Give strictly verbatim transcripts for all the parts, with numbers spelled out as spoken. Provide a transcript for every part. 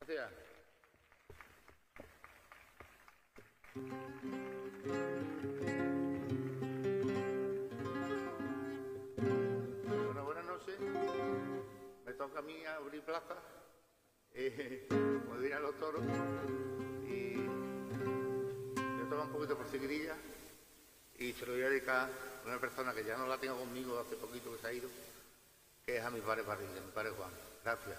Gracias. Bueno, buenas noches. Me toca a mí abrir plaza, eh, como dirían los toros, y me toca un poquito por seguirilla y se lo voy a dedicar a una persona que ya no la tengo conmigo hace poquito que se ha ido, que es a mi padre Parrilla, mi padre Juan. Gracias.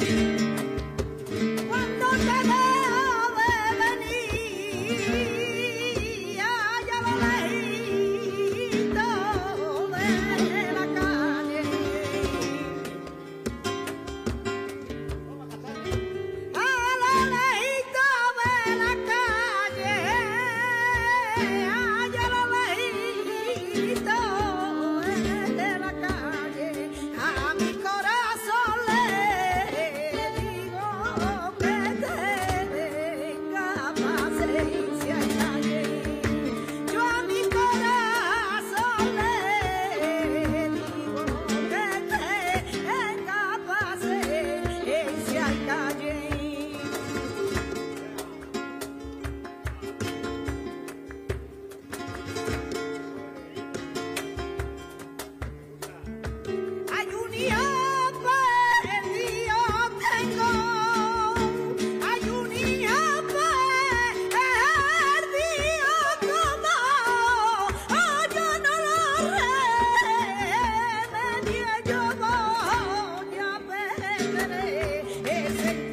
Ese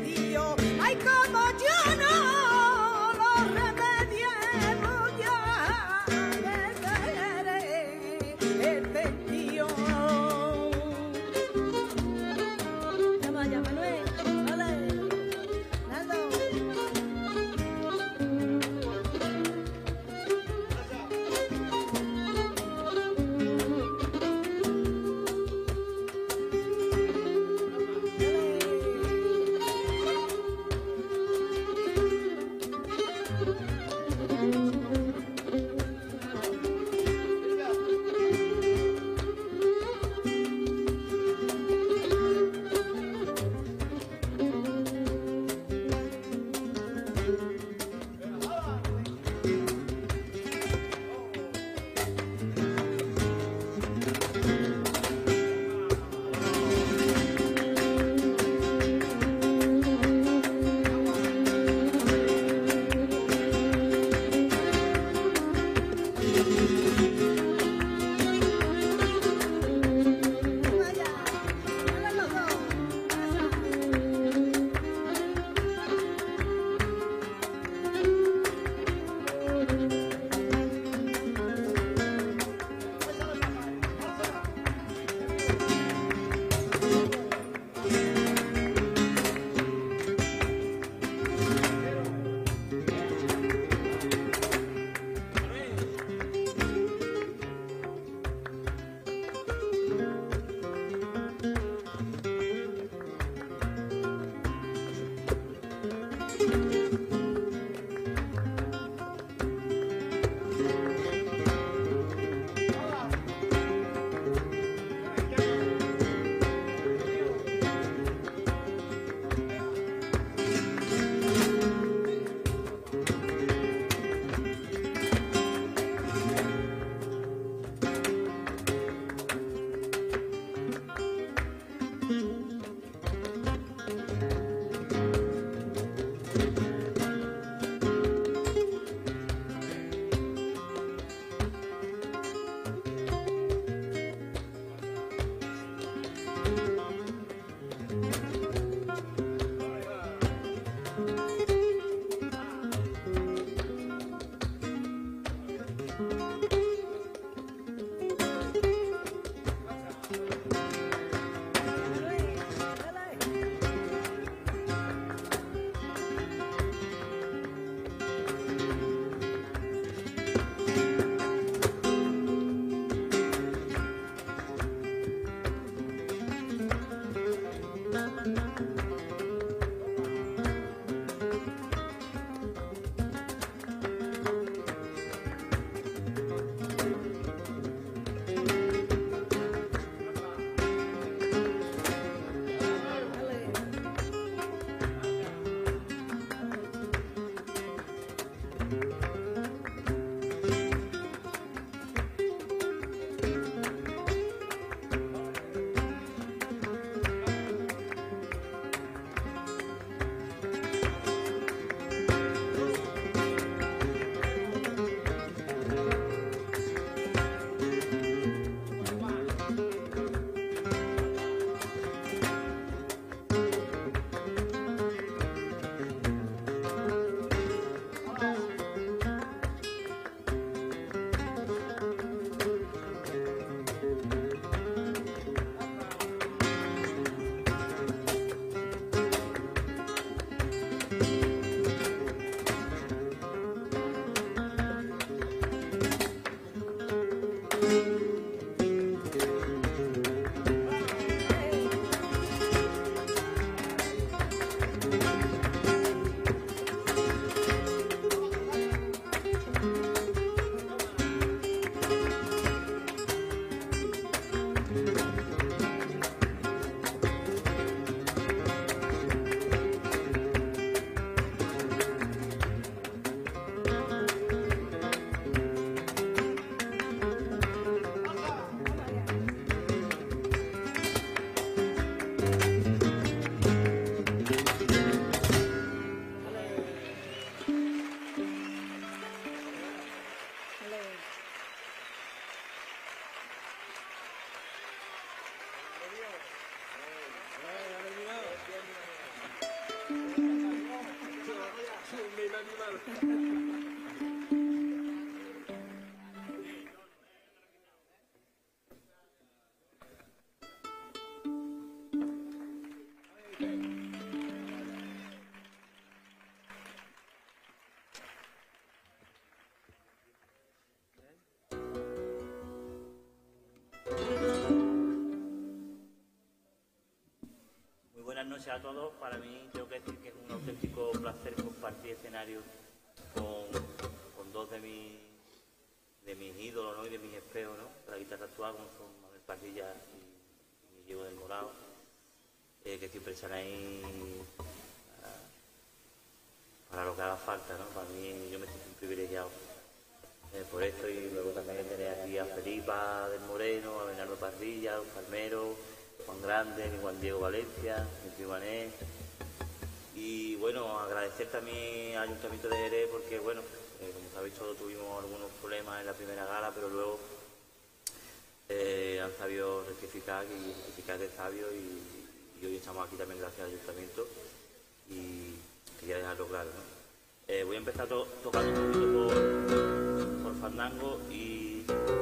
noches a todos. Para mí tengo que decir que es un auténtico placer compartir escenario con, con dos de mis, de mis ídolos, ¿no? Y de mis espejos, ¿no? De la guitarra actual, como son Manuel Parrilla y, y Diego del Morado, eh, que siempre están ahí para, para lo que haga falta, ¿no? Para mí, yo me siento un privilegiado eh, por esto, y luego también tener aquí a Felipa del Moreno, a Bernardo Parrilla, a Palmero, Juan Grande, mi Juan Diego Valencia, mi primo Anés. Y bueno, agradecer también al Ayuntamiento de Jerez porque, bueno, eh, como sabéis todos tuvimos algunos problemas en la primera gala, pero luego eh, han sabido rectificar y rectificar de sabio, y, y hoy estamos aquí también gracias al Ayuntamiento, y quería dejarlo claro, ¿no? Eh, voy a empezar to tocando un poquito por, por fandango, y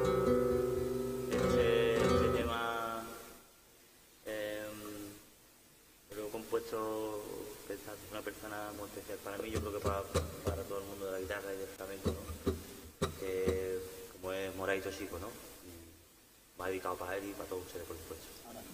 este, este tema eh, lo he compuesto pensando en una persona muy especial para mí, yo creo que para, para todo el mundo de la guitarra y del flamenco, ¿no? Que como es Moraito Chico, ¿no? Y va dedicado para él y para todos ustedes, por supuesto.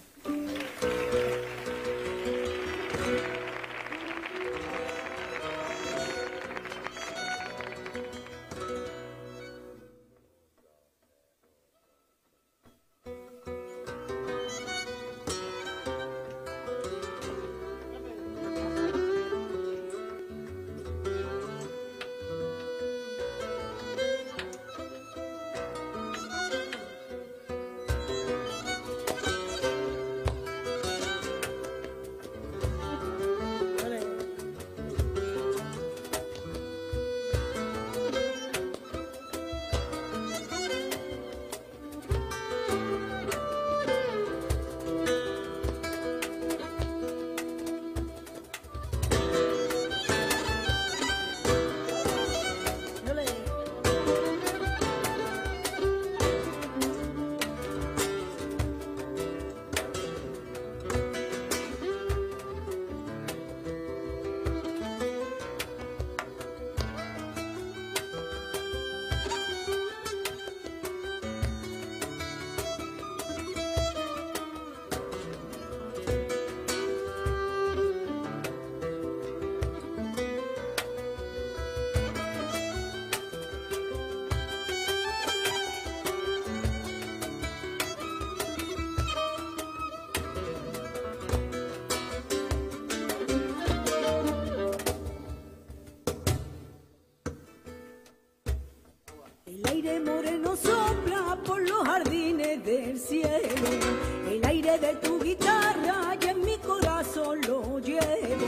El aire moreno sopla por los jardines del cielo, el aire de tu guitarra y en mi corazón lo llevo.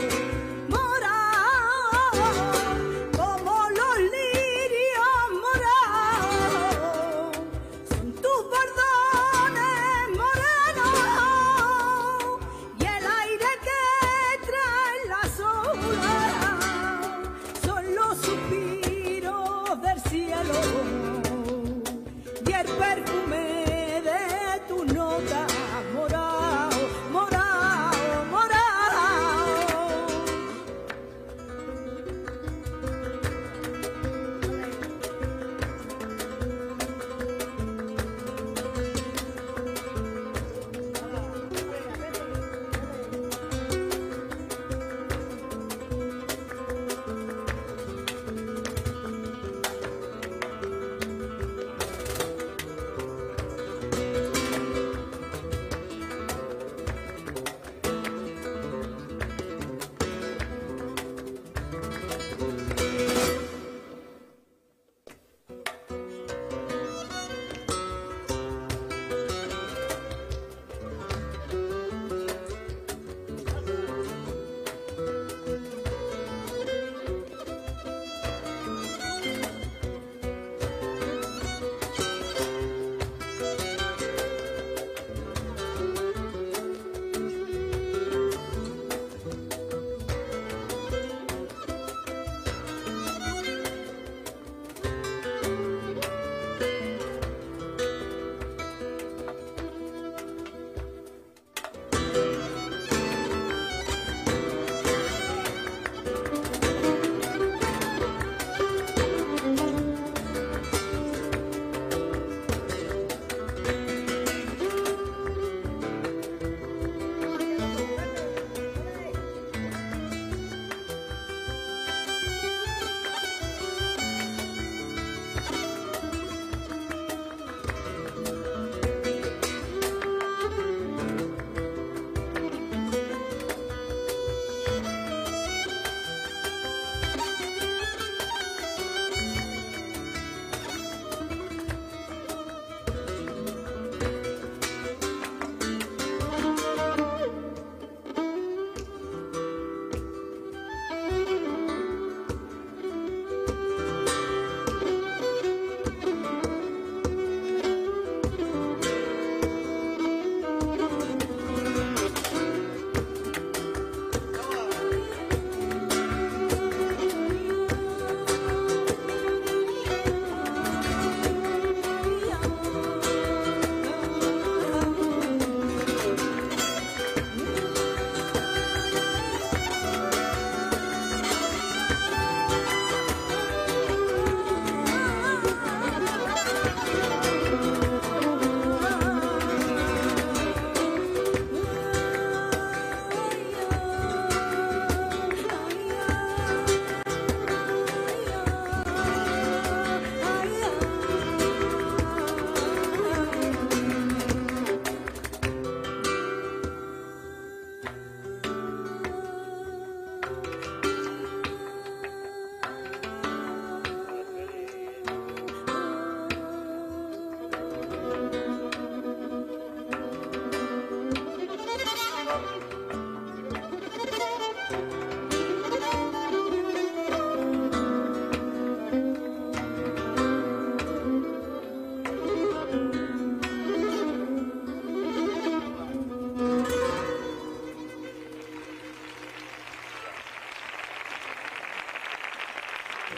Morado, como los lirios morados, son tus bordones morenos y el aire que trae las olas son los suspiros del cielo. Y el perfume de tu nota morado, morado.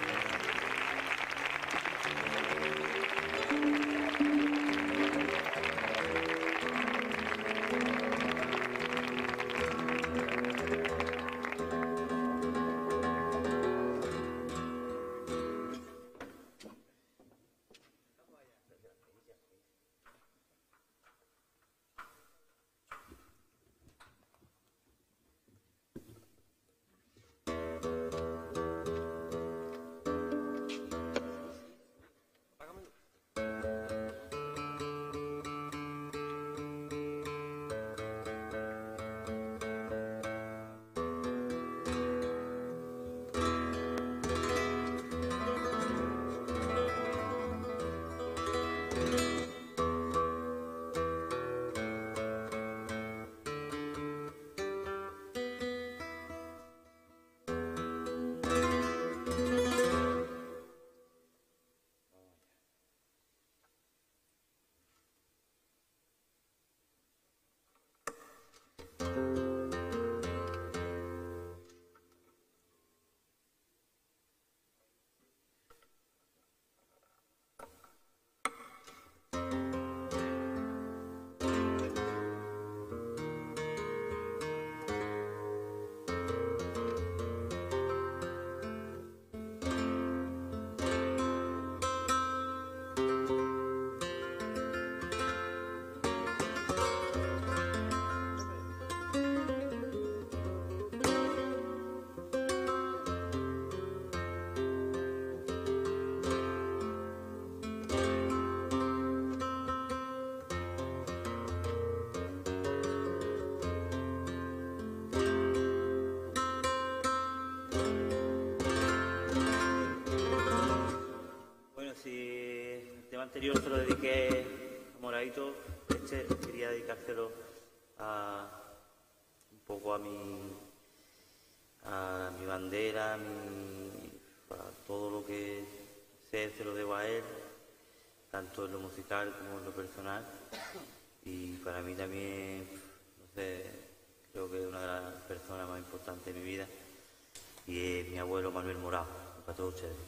anterior se lo dediqué a Moradito, este quería dedicárselo a, un poco a mi, a mi bandera, a, mi, a todo lo que sé, se lo debo a él, tanto en lo musical como en lo personal. Y para mí también, no sé, creo que es una de las personas más importantes de mi vida, y es mi abuelo Manuel Morao, para todos ustedes.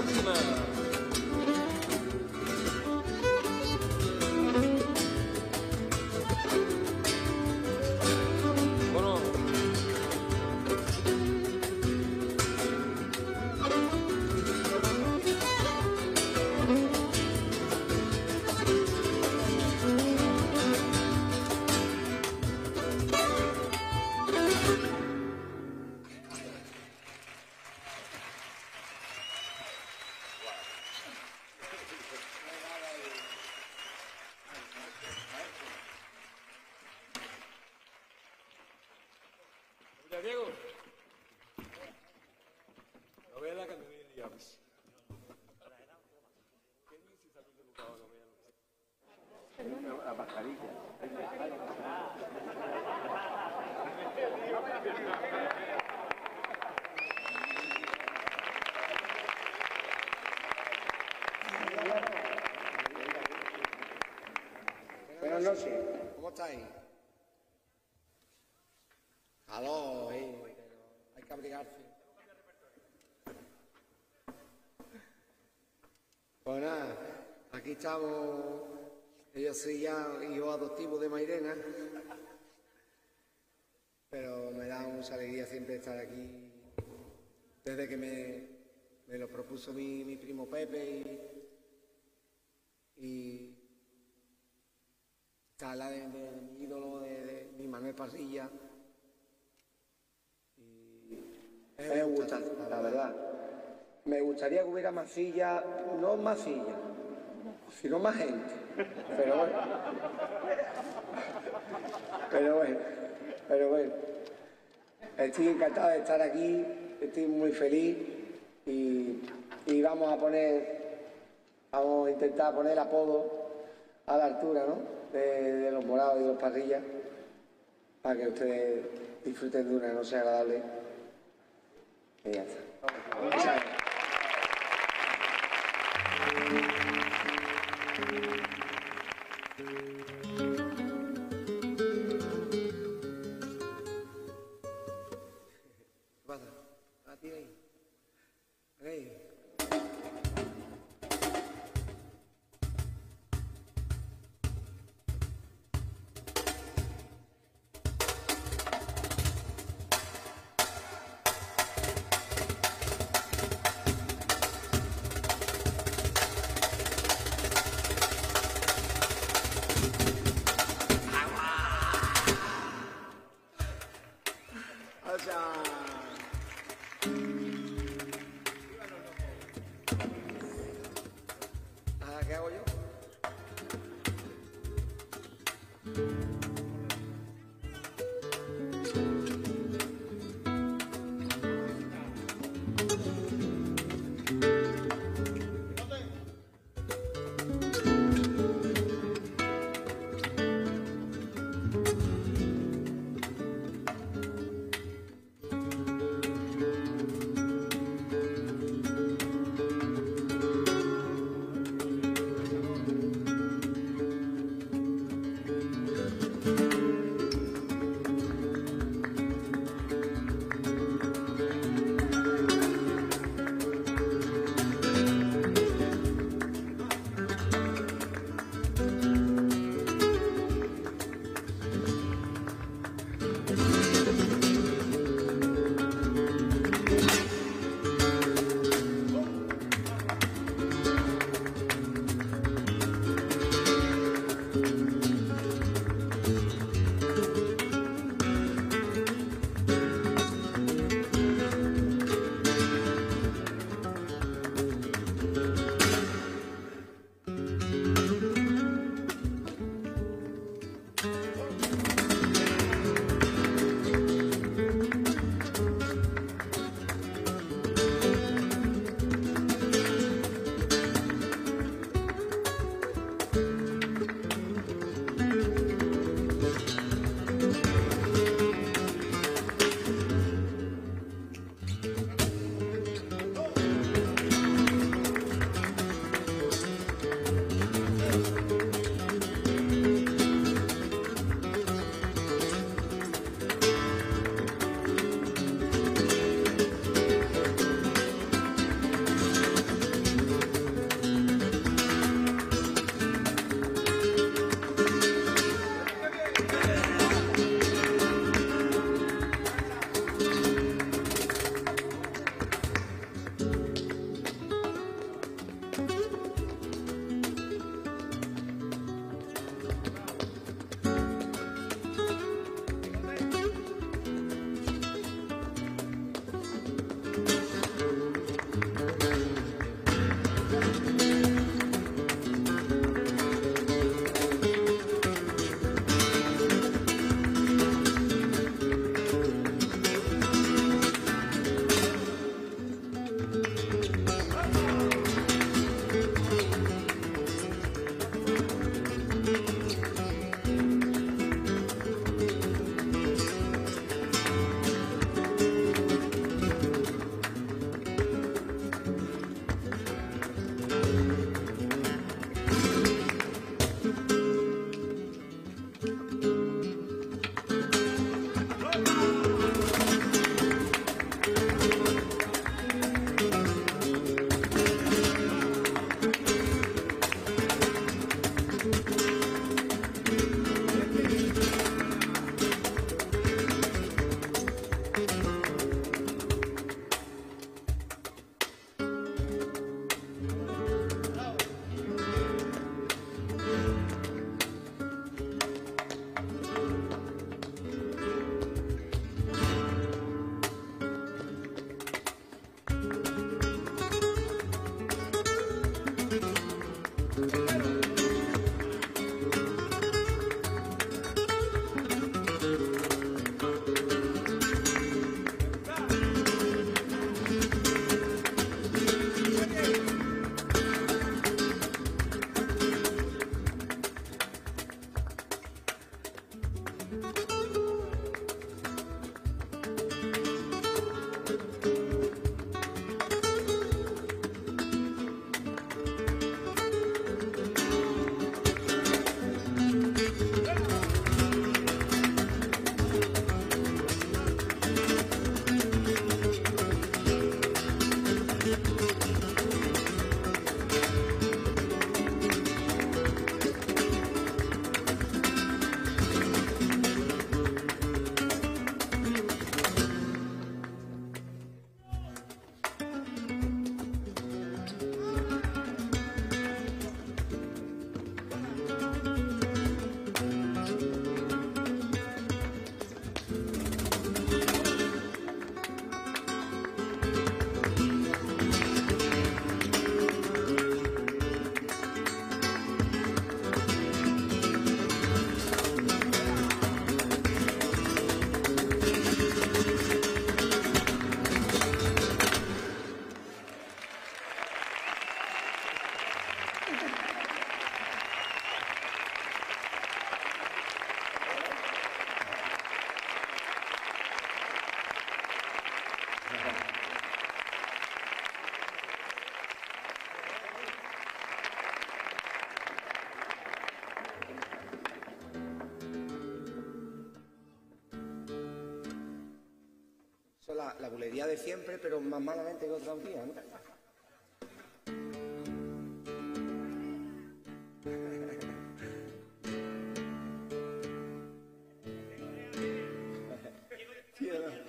próxima. Bueno. Diego, no veas la camioneta de llaves. La mascarilla. Buenas noches, ¿cómo estáis? Aló, eh, pero hay que abrigarse. Pues nada, aquí estamos, yo soy ya hijo adoptivo de Mairena, pero me da mucha alegría siempre estar aquí, desde que me, me lo propuso mi, mi primo Pepe y, y está la de, de, de mi ídolo, de, de mi Manuel Parrilla. Me gusta, la verdad. Me gustaría que hubiera más sillas, no más sillas, sino más gente. Pero bueno. Pero bueno, pero bueno. Estoy encantado de estar aquí, estoy muy feliz y, y vamos a poner, vamos a intentar poner apodo a la altura, ¿no? De, de los morados y los parrillas, para que ustedes disfruten de una noche agradable. Y ya está. Muchas gracias. ¿Qué pasa? ¿A ti ahí? Ahí. Ahora, ¿qué hago yo? la, la bulería de siempre, pero más malamente que otros días, ¿no? ¿Sí o no?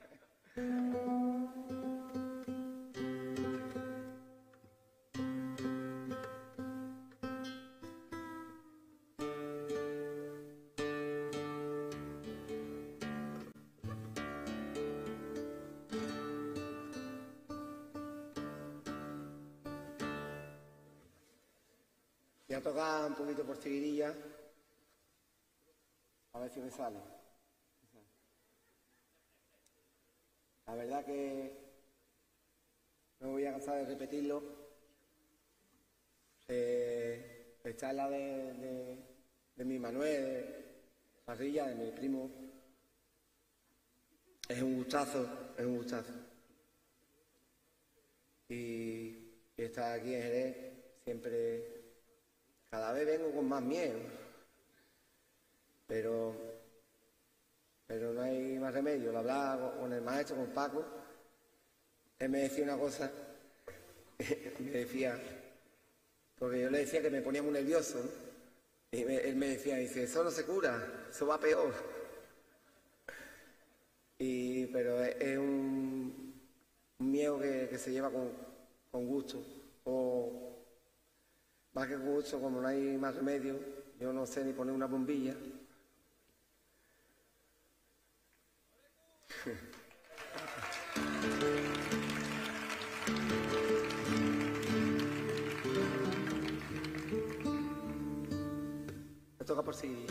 Voy a tocar un poquito por seguidilla, a ver si me sale. La verdad que no voy a cansar de repetirlo. Eh, esta es la de, de, de mi Manuel, de Parrilla, de mi primo. Es un gustazo, es un gustazo. Y, y estar aquí en Jerez siempre... Cada vez vengo con más miedo, pero, pero no hay más remedio. Lo hablaba con el maestro, con Paco. Él me decía una cosa, me decía, porque yo le decía que me ponía muy nervioso, ¿no? Y me, él me decía, dice, eso no se cura, eso va peor. Y, pero es, es un, un miedo que, que se lleva con, con gusto. O, más que gusto, como no hay más remedio, yo no sé ni poner una bombilla. Me toca por si...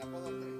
apodo Andrés.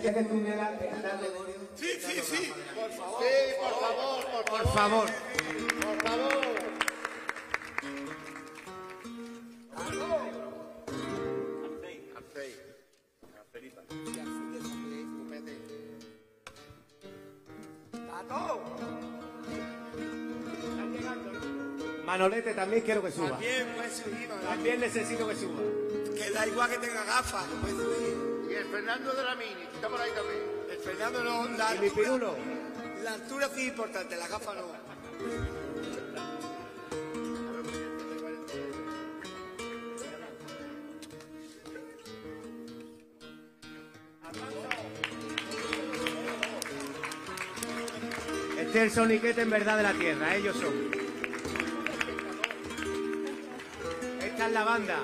¿Quieres tú me la Sí, sí, sí. Por favor. Sí, por favor, por favor. Por favor. Por favor. Arcei. Felipa. Manolete también quiero que suba. También puede subir, Manolete. También necesito que suba. Que da igual que tenga gafas, que puede subir. Y el Fernando de la Mini, que está por ahí también. El Fernando no, la ¿Y mi altura, pirulo? la altura sí es importante, la gafa no. Este es el soniquete en verdad de la tierra, ellos son. Esta es la banda.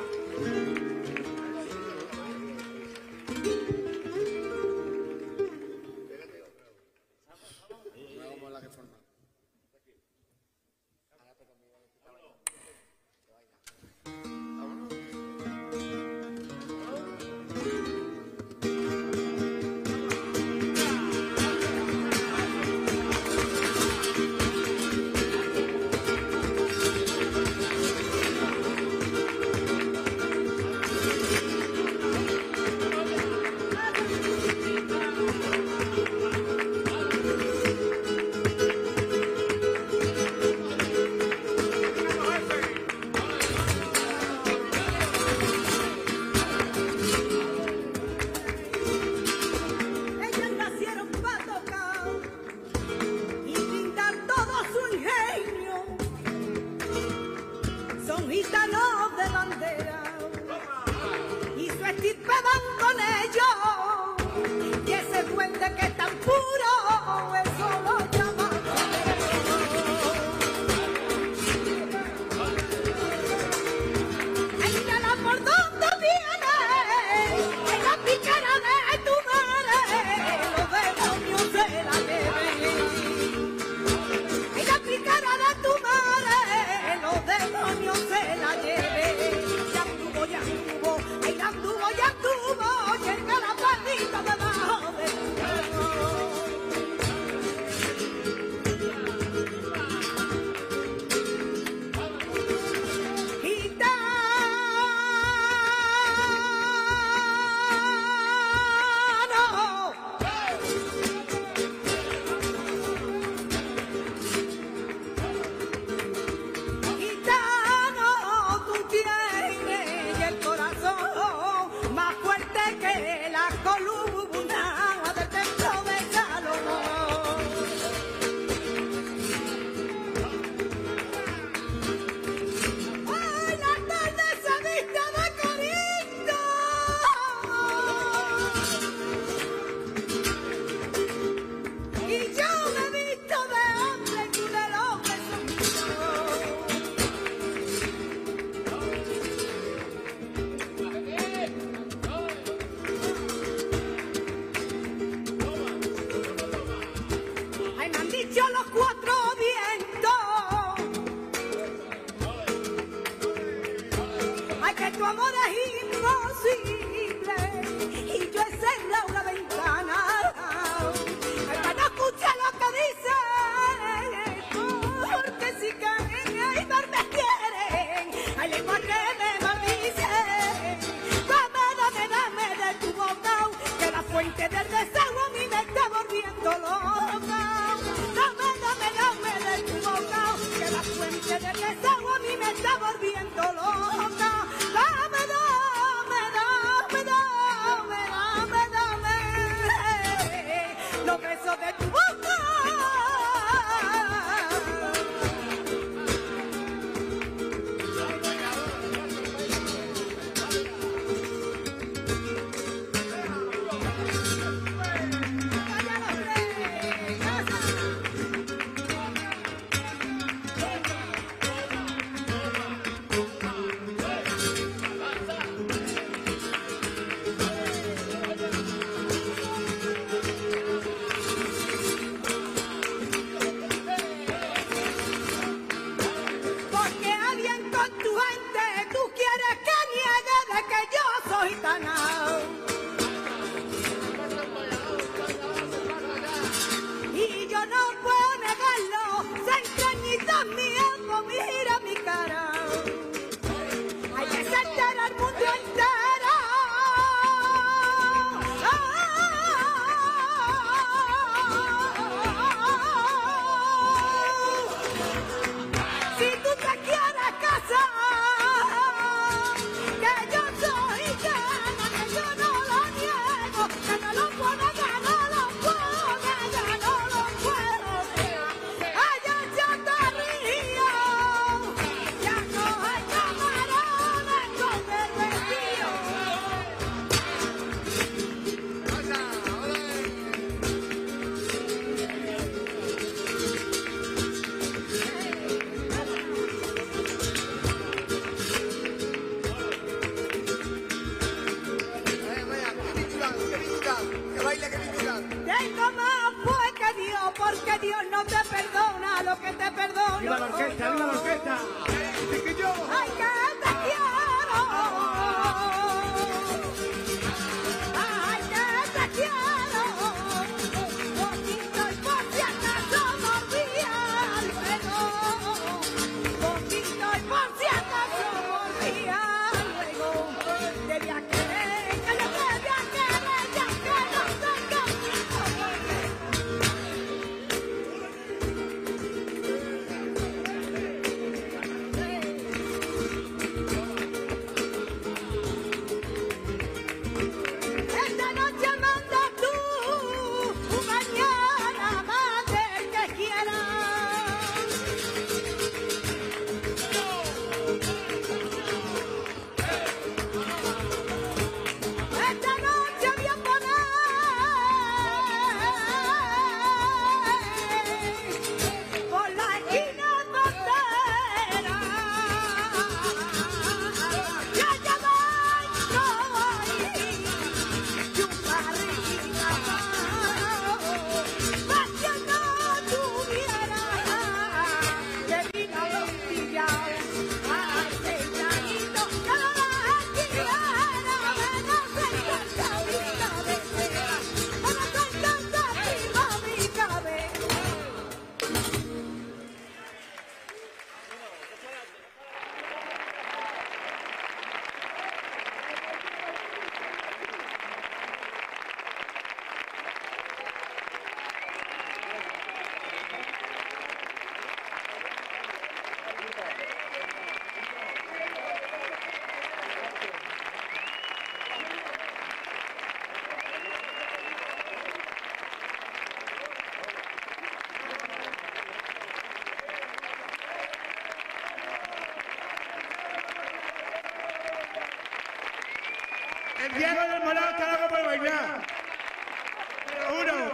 el Diego del Morado está loco por bailar. Te lo juro.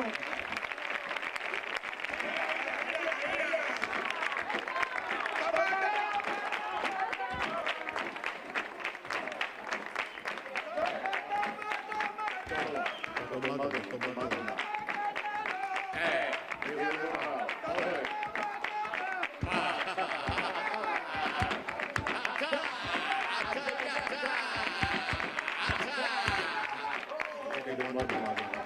Thank you.